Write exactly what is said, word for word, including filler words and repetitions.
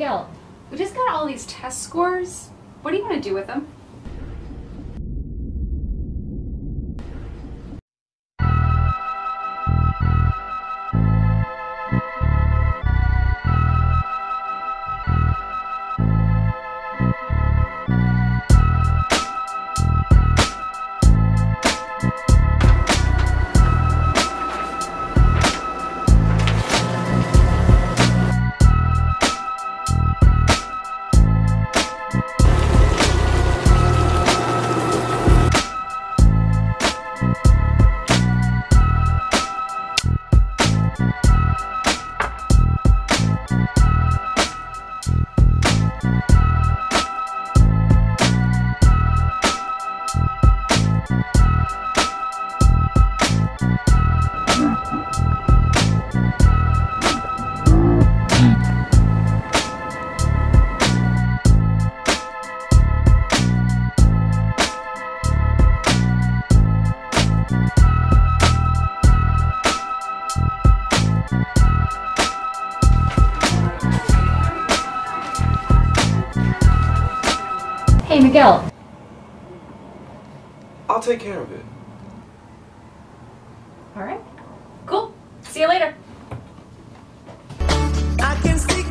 Miguel, we just got all these test scores. What do you want to do with them? Hey, Miguel. I'll take care of it. All right. Cool. See you later. I can see